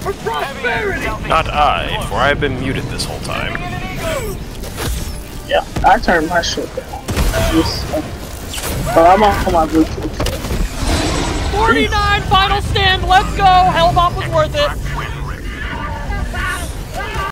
For prosperity! Not I, for I have been muted this whole time. Yeah, I turned my shit down. But I'm on my Bluetooth. 49 final stand, let's go! Hellbomb was worth it!